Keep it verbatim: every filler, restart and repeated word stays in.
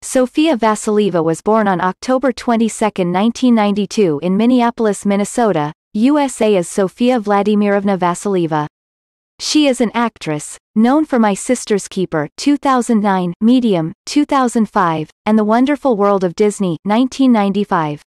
Sofia Vassilieva was born on October twenty-second, nineteen ninety-two in Minneapolis, Minnesota, U S A as Sofia Vladimirovna Vassilieva. She is an actress, known for My Sister's Keeper two thousand nine, Medium two thousand five, and The Wonderful World of Disney nineteen ninety-five.